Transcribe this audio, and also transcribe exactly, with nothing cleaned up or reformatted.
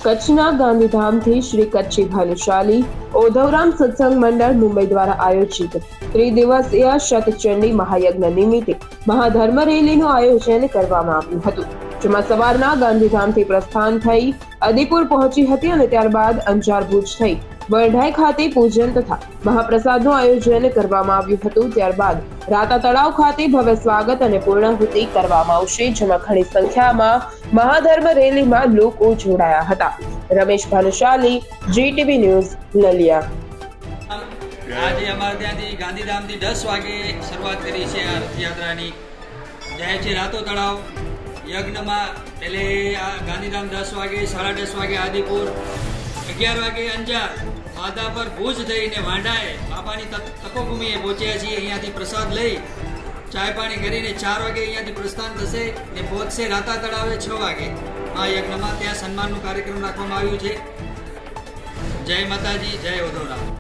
કચ્છના ગાંધીધામથી શ્રી કચ્છી ભાનુશાલી ઓધવરામ સત્સંગ મંડળ મુંબઈ દ્વારા આયોજિત ત્રિદિવસીય શતચંડી મહાયજ્ઞ નિમિત્તે મહાધર્મ રેલીનું આયોજન કરવામાં આવ્યું હતું, જેમાં સવારના ગાંધીધામથી પ્રસ્થાન થઈ આદિપુર પહોંચી હતી અને ત્યારબાદ અંજાર ભુજ થઈ વરઢાઈ ખાતે પૂજન તથા મહાપ્રસાદનું આયોજન કરવામાં આવ્યું હતું। ત્યારબાદ રાતા તળાવ ખાતે ભવ્ય સ્વાગત અને પૂર્ણાહુતિ કરવામાં આવશે, જેમાં ઘણી સંખ્યામાં મહાધર્મ રેલીમાં લોકો જોડાયા હતા। Ramesh Bhanushali, GTV news, Naliya. આજે અમારે ત્યાંથી ગાંધીધામથી દસ વાગે શરૂઆત કરી છે આ રથયાત્રાની। જાય છે રાતો તળાવ યજ્ઞમાં। એટલે આ ગાંધીધામ દસ વાગે, સાડા દસ વાગે આદિપુર, અગિયાર વાગે અંજાર, માધાપર, ભુજ થઈને વાંઢાએ બાપાની તપોભૂમિએ પહોંચ્યા છીએ। અહીંયાથી પ્રસાદ લઈ ચાય પાણી કરીને ચાર વાગે અહીંયાથી પ્રસ્થાન થશે ને પહોંચશે રાતા તળાવે છ વાગે આ યજ્ઞમાં। ત્યાં સન્માનનું કાર્યક્રમ રાખવામાં આવ્યું છે। જય માતાજી, જય ઓધવરામ।